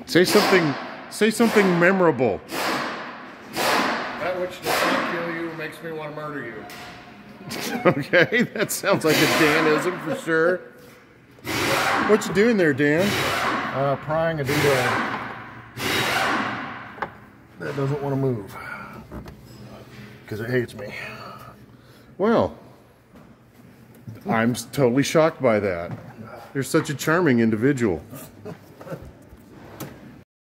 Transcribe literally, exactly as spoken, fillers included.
Say something, say something memorable. That which does not kill you makes me want to murder you. Okay, that sounds like a Danism for sure. What you doing there, Dan? Uh, prying a doodad that doesn't want to move because it hates me. Well, I'm totally shocked by that. You're such a charming individual.